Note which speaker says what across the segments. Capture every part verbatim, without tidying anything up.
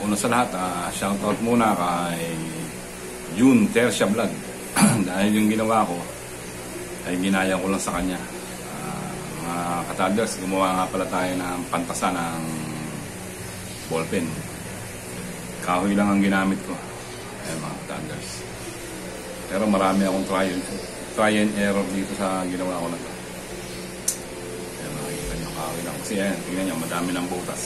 Speaker 1: una sa lahat, uh, shoutout muna kay June Tercia Vlog. Dahil yung ginawa ko ay ginaya ko lang sa kanya. Uh, mga kataders, gumawa nga pala tayo ng pantasa ng ballpen. Kahoy lang ang ginamit ko. Ayan mga kataders. Pero marami akong try, try and error dito sa ginawa ko na ito. Ayan, makikita nyo kahoy lang. Kasi ayan, tingnan nyo, madami ng butas.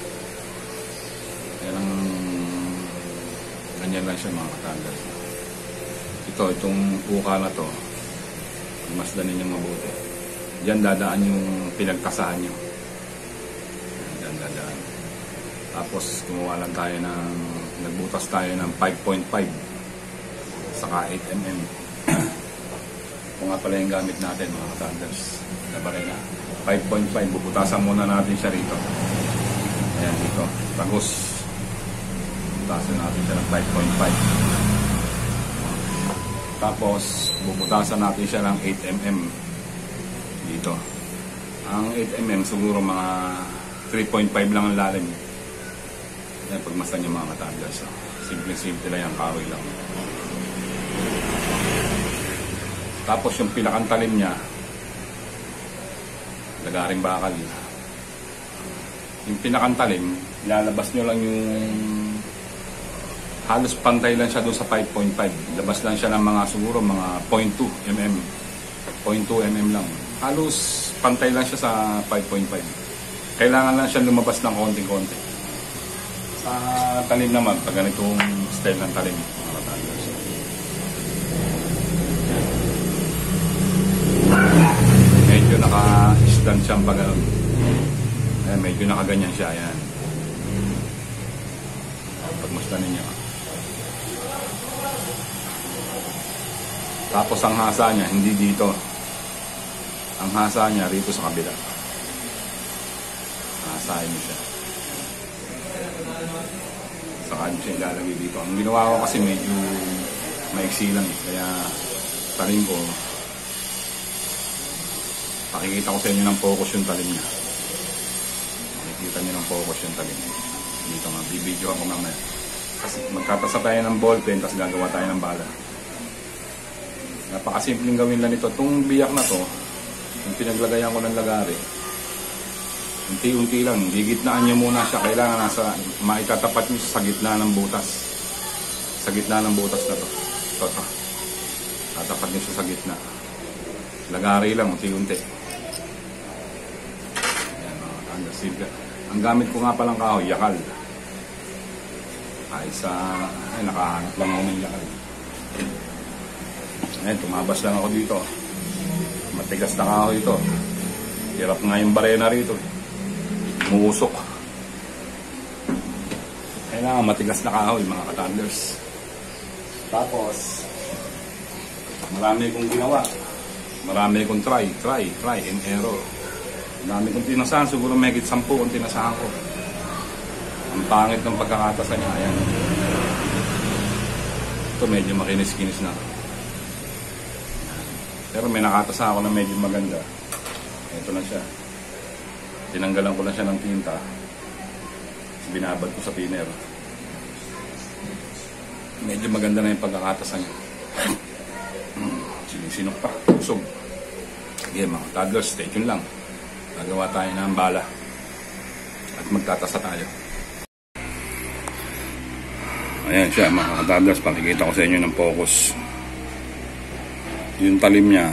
Speaker 1: Ayan ang ganyan lang siya mga kataders. Ito, itong uka na to, masdanin nyo mabuti. Diyan dadaan yung pinagkasahan nyo. Diyan dadaan. Tapos kumuha lang tayo ng, nagbutas tayo ng five point five saka eight millimeter. Ito nga pala yung gamit natin mga katanders. Nabaray na. five point five, bubutasan muna natin siya rito. Ayan dito. Tagos. Bubutasan natin siya ng five point five. Tapos bubutasan natin siya ng eight millimeter dito. Ang eight millimeter siguro mga three point five lang ang lalim. Yan, pagmasdan yung mga katanders. So, simple-simple lang yung kahoy lang. Tapos yung pinakantalim niya, lagaring bakal. Yung pinakantalim, lalabas nyo lang yung halos pantay lang siya doon sa five point five. Labas lang siya ng mga siguro mga zero point two millimeter. zero point two millimeter lang. Halos pantay lang siya sa five point five. Kailangan lang siya lumabas ng konting-konti. Sa talim naman, pag ganitong style ng talim, mga katanders. Medyo naka-stand siyang pag ganun. Ayan, medyo nakaganyan siya. Ayan. Pagmasdan ninyo. Tapos ang hasa niya, hindi dito. Ang hasa niya, rito sa kabila. Hasahin niyo siya. Saka niyo siya ilalagay dito. Ang ginawa ko kasi medyo maiksi lang eh. Kaya talim ko. Pakikita ko sa inyo ng focus yung talim niya. Makikita niyo ng focus yung talim niya. Dito nga, bibidyo ako mamaya. Kasi magkatasa tayo ng ballpen, tapos gagawa tayo ng bala. Napakasimpleng gawin lang ito. Itong biyak na to, yung pinaglagayan ko ng lagari, unti-unti lang, gigitnaan nyo muna siya. Kailangan nasa, maitatapat nyo sa gitna ng butas. Sa gitna ng butas na to. Ito, ito. Tatapat nyo siya sa gitna. Lagari lang, unti-unti. Ayan, mga tanda, simple. Ang gamit ko nga palang kahoy, yakal. Ay, sa, ay, nakahanap lang ako ng yakal. Ayan, tumabas lang ako dito. Matigas na kahoy ito. Hirap nga yung barena rito. Muusok. Kailangan matigas na kahoy mga katanders. Tapos, marami kong ginawa. Marami kong try, try, try and error. Marami kong tinasahan. Siguro may higit sampu kong tinasahan ko. Ang pangit ng pagkakatasan niya. Ayan. Ito medyo makinis-kinis na. Pero may nakatasa ako na medyo maganda. Ito na siya. Tinanggalan ko na siya ng tinta. Binabad ko sa thinner. Medyo maganda na yung pagkakatasa niya. Sinisinok pa. Usog. Sige mga toddlers, stay tuned lang. Gagawa tayo ng bala. At magtatasa tayo. Ayan siya mga toddlers. Pakikita ko sa inyo ng focus. Yung talim niya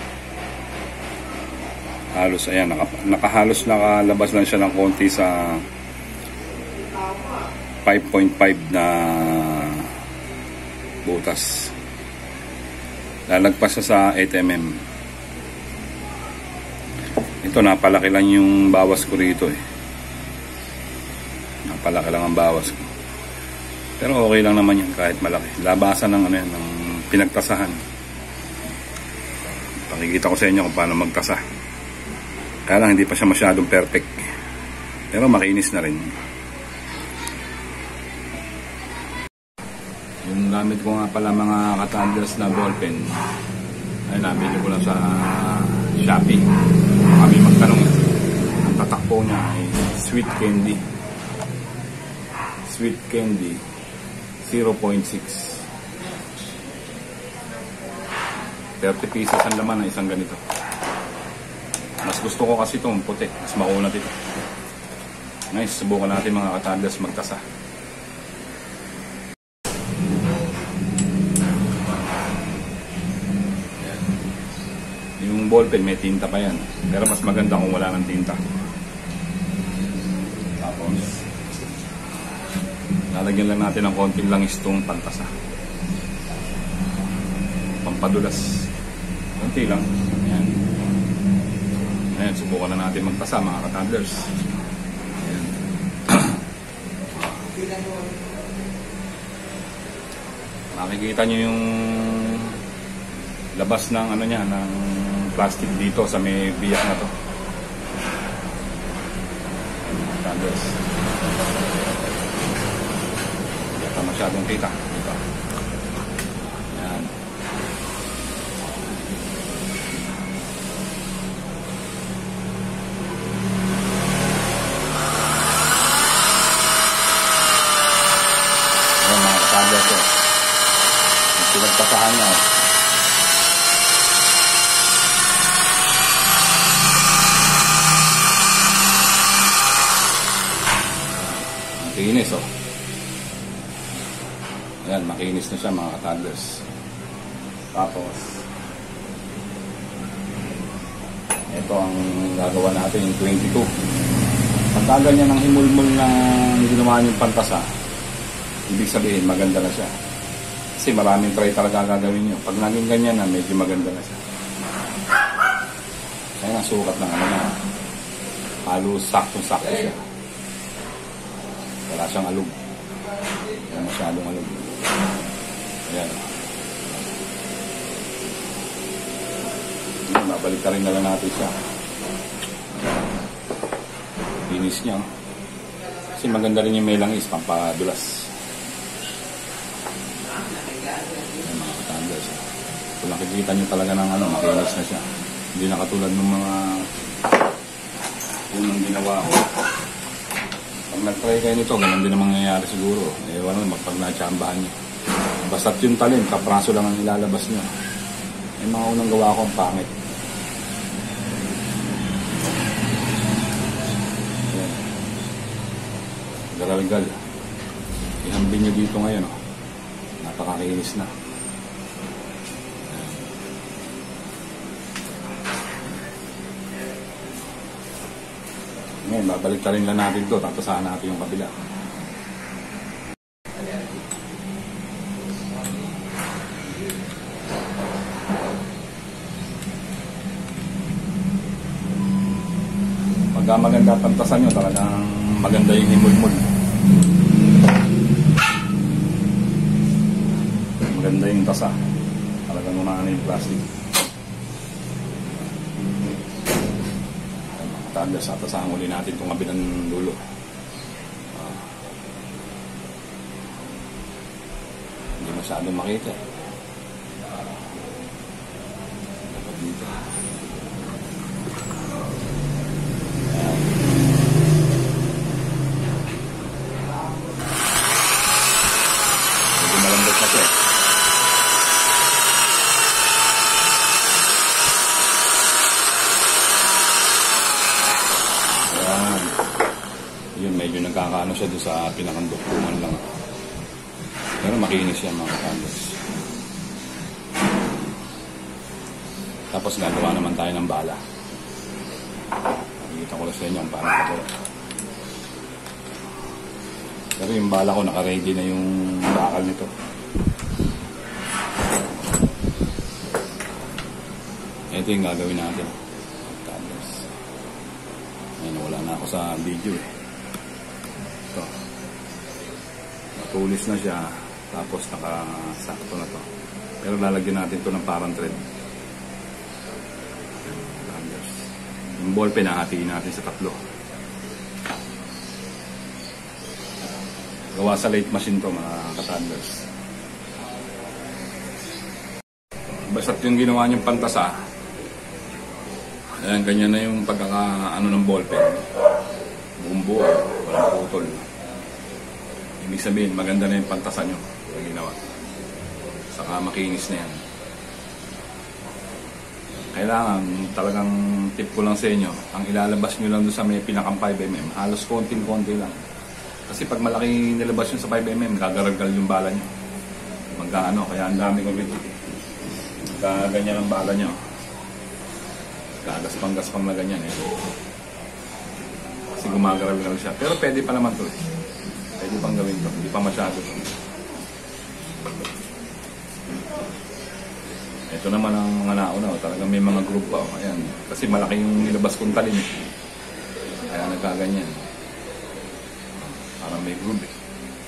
Speaker 1: halos ayan naka, nakahalos nakalabas lang siya ng konti sa five point five na butas. Lalagpas siya sa eight millimeter. Ito napalaki lang yung bawas ko rito eh. Napalaki lang ang bawas ko. Pero okay lang naman yan kahit malaki. Labasan ng ano yan, ng pinagtasahan. Pakikita ko sa inyo kung paano magtasa. Kaya lang hindi pa siya masyadong perfect. Pero makinis na rin. Yung gamit ko nga pala mga katanders na ballpen, ay nabili ko lang sa Shopee. Kami magtanong, ang tatakpo niya ay sweet candy. sweet candy, zero point six. thirty pieces ang laman ng isang ganito. Mas gusto ko kasi itong puti, mas maunat ito. Nice, subukan natin mga katanders magtasa. Yung ballpen may tinta pa yan, pero mas maganda kung wala ng tinta. Tapos lalagyan lang natin ng konting langis itong pantasa, pampadulas, konti lang. Ayan. Ayan, subukan na natin magtasa mga katanders. Ayan. Makikita nyo yung labas ng ano niya, ng plastic dito sa may biyak na to. Katanders. Hindi ka masyadong kita. Dito. Ayan. Ayan mga katanders ko. Pinagtasahan niya. Makinis oh. Ayan, makinis na siya mga katanders. Tapos ito ang gagawa natin yung twenty-two. Pagka ganyan ng himulmul na ginawa yung pantasa, ibig sabihin maganda na siya. Kasi maraming try talaga gagawin nyo. Pag naging ganyan na, medyo maganda na siya. Kaya nga sukat ng ano na, halos saktong-sakto siya. Wala siyang alog. Wala masyadong alog. Ayan. Ayan, babalik ka rin na lang natin siya. Finish niya. Kasi maganda rin yung may langis, pampadulas. Kung nakikita nyo talaga ng ano, makinis na siya. Hindi na katulad ng mga unang ginawa ko. Pag nag-try kayo nito, ganun din ang mangyayari siguro. Eh, wala naman, pag na-chambahan nyo. Basta't yung talim, kapraso lang ang ilalabas nyo. Eh, mga unang gawa ko ang pangit. Ayan. Garalgal. Ihambin nyo dito ngayon, oh. Napakakinis na. Ngayon, babalik ka rin lang natin ito. Tatasahan natin yung kabila. Pagka maganda pantasan nyo, talagang maganda yung himulmul. Maganda yung tasa. Talagang umana yung plastic. Tanders, atasahan uli natin itong kabilang dulo. Uh, hindi masyadong makita. Uh, dapat dito. Medyo malambot na siya. Yun, medyo nagkakaano siya doon sa pinakanduktungan lang. Pero makinis siya mga katanders. Tapos gagawa naman tayo ng bala. Nakikita ko lang sa inyo ang parang katulad. Pero yung bala ko, naka-ready na yung bakal nito. Ito yung gagawin natin. Katanders. Ayun, wala na ako sa video eh. Ito. Natulis na siya. Tapos nakasakto na to. Pero lalagyan natin to ng parang thread. Yung ballpen nahatiin natin sa tatlo. Gawa sa late machine to mga katanders. Basta't yung ginawa niyong pantasa, ayan, ganyan na yung pagkaka ano ng ballpen. Buong buo, walang putol. Ibig sabihin, maganda na yung pantasan nyo na ginawa. Saka makinis na yan. Kailangan, talagang tip ko lang sa inyo, ang ilalabas nyo lang doon sa may pinakang five millimeter, halos konting-konti lang. Kasi pag malaki nilabas nyo sa five millimeter, gagaragal yung bala nyo. Magkaano, kaya ang dami ko rin. Gaganyan ang bala nyo. Gagas-pang-gaspang na ganyan eh. Kasi gumagaragal siya. Pero pwede pa naman to eh. Pwede pang gawin to. Hindi pa masyado to. Ito naman ang mga nauna. Talagang may mga group pa. Ayan. Kasi malaki yung nilabas kong talim. Kaya nagkaganyan. Parang may group eh.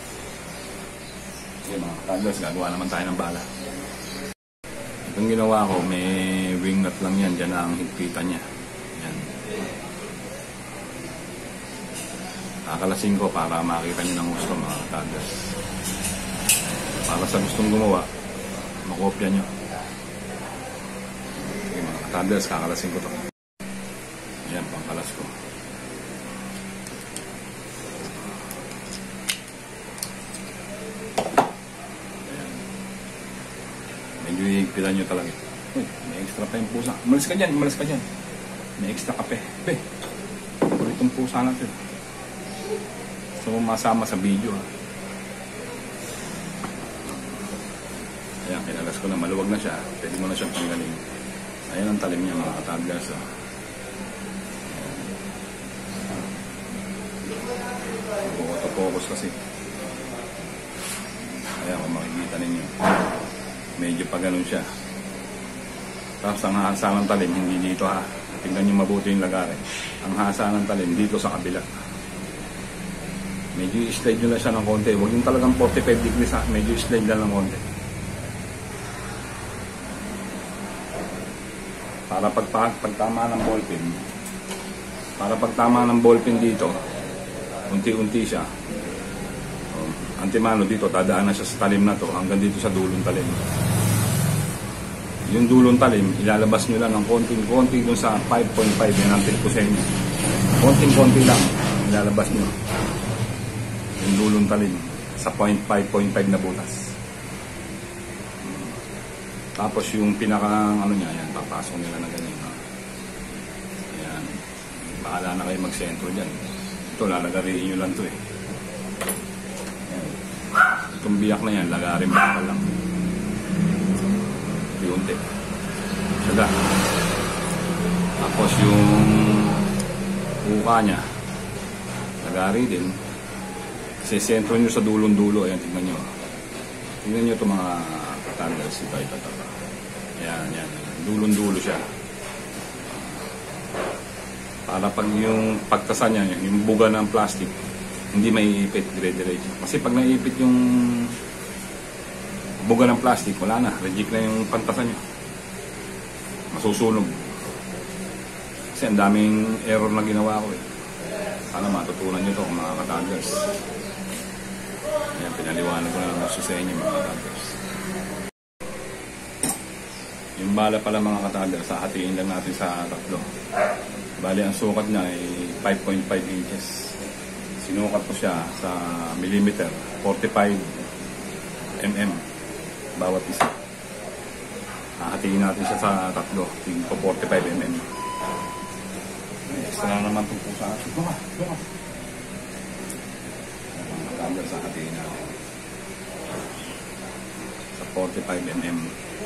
Speaker 1: Okay mga katanders, gagawa naman tayo ng bala. Itong ginawa ko, may wing nut lang yan. Diyan na ang higpitan niya. Yan. Kakalasin ko para makita niyo ng gusto mga katanders. Para sa gustong gumawa, makopya nyo. Okay mga katanders, kakalasin ko to. Ayan, pangkalas ko. Medyo higpitan nyo talaga. Uy, may extra pa yung pusa. Umalis ka dyan, umalis ka dyan. May extra kape. Pe, itong pusa natin. So, masama sa video ha. Ayan, kinalas ko na. Maluwag na siya. Pwede mo na siyang tanggalin. Ayan ang talim niya mga katanders ha. Auto-focus kasi. Ayan, kung makikita ninyo. Medyo pa ganun siya. Tapos ang hasa ng talim, hindi dito ha. Tingnan nyo mabuti yung lagarin. Ang hasa ng talim, dito sa kabila. Medyo i-slide nyo lang siya ng konti. Huwag yung talagang forty-five degrees ha. Medyo i-slide lang ng konti. Para pag, pag tama ng ballpen, para pag tama ng ballpen dito, unti-unti siya. Antimano dito, dadaan na siya sa talim na to hanggang dito sa dulong talim. Yung dulong talim, ilalabas nyo lang ng konting-konti dun sa five point five yan ang tip ko sa inyo. Konting-konti lang ilalabas nyo yung dulong talim sa five point five na butas. Tapos yung pinaka ano niya, yan, papasok nila na ganyan. Ha? Yan. Bahala na kayo mag-sentro dyan. Ito, lalagariin nyo lang to eh. Itong biyak na yan, lagarin bakal lang. Unti-unti. Saga. Tapos yung buka niya, lagari din. Kasi sentro nyo sa dulong-dulo. Ayan, tingnan nyo. Tingnan nyo itong mga katanders. Ito, ito, ito. Ayan, ayan. Dulong-dulo siya. Para pag yung pagtasa niya, yung buga ng plastic, hindi maiipit dire-diretso. Kasi pag naiipit yung buga ng plastic, wala na. Reject na yung pantasan nyo. Masusunog. Kasi ang daming error na ginawa ko eh. Sana matutunan nyo ito mga katanders. Ayan, pinaliwanag ko na lang gusto sa inyo mga katanders. Yung bala pala mga katanders, hahatiin lang natin sa tatlo. Bali, ang sukat niya ay five point five inches. Sinukat ko siya sa millimeter, forty-five millimeter bawat isa. Hahatiin natin siya sa tatlo, tingin ko forty-five millimeter. Extra na naman itong pusa. Ito ka, ito ka. Matanggal sa hatiin natin. Sa forty-five millimeter.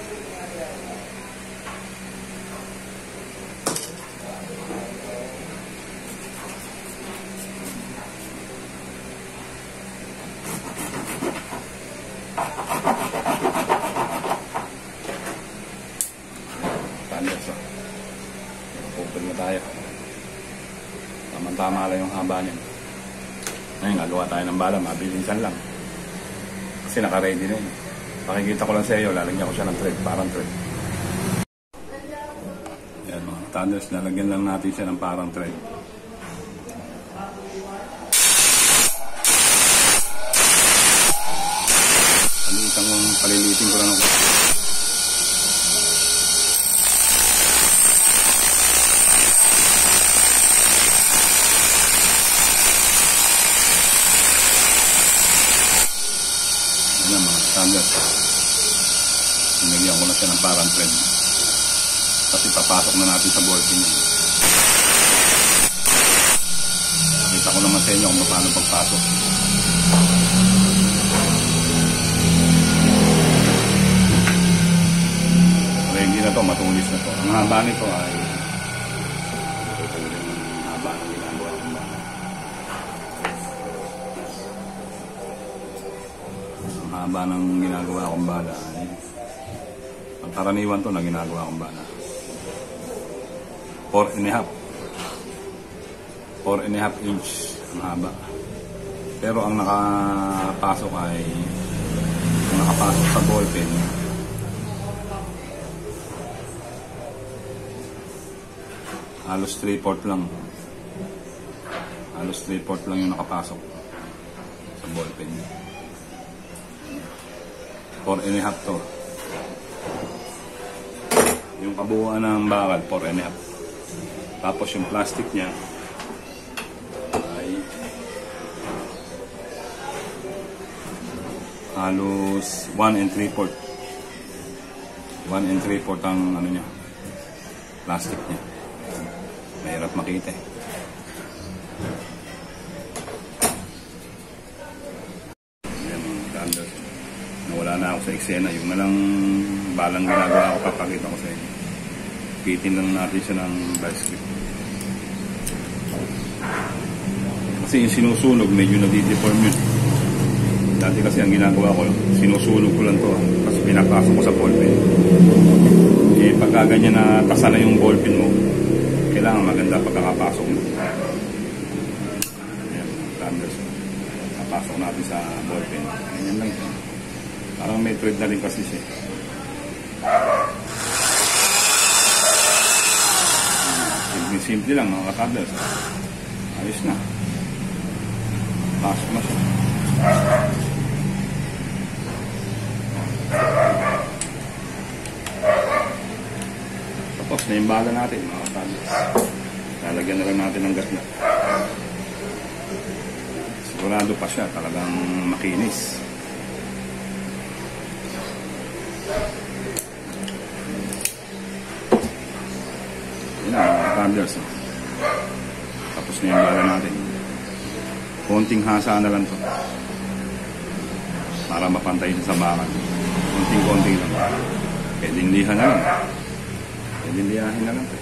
Speaker 1: Open na tayo. Tama-tama lang yung haba niya. Ngayon, gagawa tayo ng bala. Mabilisan lang. Kasi naka-ready na yun. Pakikita ko lang sa iyo. Lalagyan ko siya ng thread. Parang thread. Yan mga thunders. Lalagyan lang natin siya ng parang thread. Palitan ko, palilitin ko lang ako. Sanders. Sinigyan ko na siya ng parang thread. Kasi papasok na natin sa ball pin. Nakita ko naman sa inyo kung paano pagpasok. Ready na to, matulis na to. Ang haba nito ay ito yung haba ng ginagawa kong bala. Ang haba ng ginagawa kong bala ay ang karaniwan to na ginagawa kong bala. four and a half. four and a half inch ang haba. Pero ang nakapasok ay ang nakapasok sa ballpen halos three fourths lang. Halos three fourths lang yung nakapasok sa ballpen. four and a half to. Yung kabuuan ng bakal, four and a half. Tapos yung plastic niya ay halos one and three fourths. one and three fourths ang ano niya, plastic niya. Mahirap makita eh. Ayan mga standard. Nawala na ako sa eksena. Yung nalang balang ginagawa ko, papakita ko sa inyo. Kitin lang natin siya ng vice grip. Kasi yung sinusunog, medyo nadideform yun. Dati kasi ang ginagawa ko, sinusunog ko lang to. Tapos pinapasok ko sa ballpen. Eh pagka ganyan na tasa na yung ballpen mo, kailangan maganda pagkakapasok mo. Ayan, Thunders. Napasok natin sa ballpen. Ganyan lang ito. Parang may thread na rin kasi siya. Simple lang mga Thunders. Ayos na. Pasok na siya. Tapos na yung bala natin mga Thunders. Lalagyan na lang natin ng gas na. Sigurado pa siya. Talagang makinis. Yan na mga Thunders. Tapos na yung bala natin. Konting hasa na lang to para mapantay sa bakal. Konting-konting lang. Pwedeng liha na lang. Pwedeng lihahin na lang.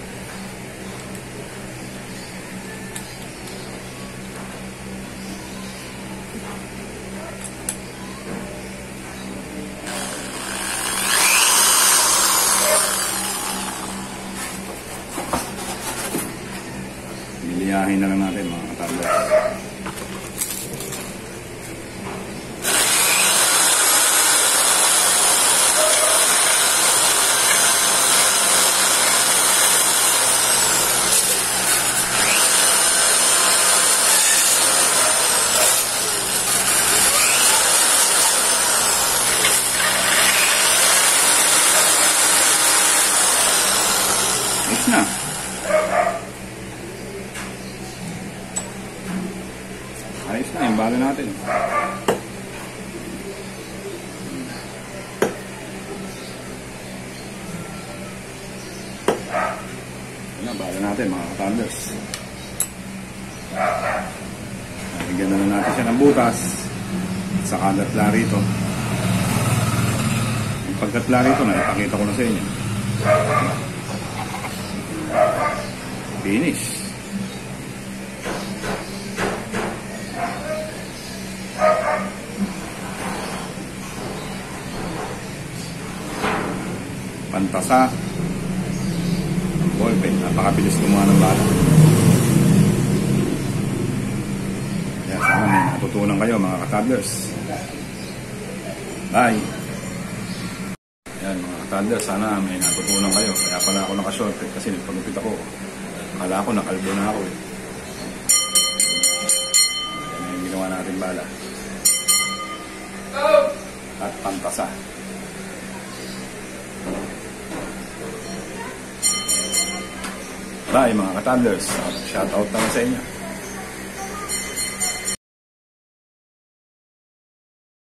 Speaker 1: Lihahin na lang natin mga Thunders. Ayos na. Ayos na yung bala natin. Yan na, bala natin mga Thunders. Nalagyan na lang natin siya ng butas. Sa kagatla rito. Yung pagkatla rito na ipakita ko na sa inyo. Finish. Pantasa. Ballpen. Napakabilis gumawa ng bala. Kaya sana may natutunan kayo mga Thunders. Bye. Yan mga Thunders, sana may natutunan kayo. Kaya pala ako naka-shortcut kasi nagpagupit ako. Akala ko nakalbo na ako eh. Yan yung ginawa natin bala. At pantasa. Bye mga Thunders. Shout out naman sa inyo.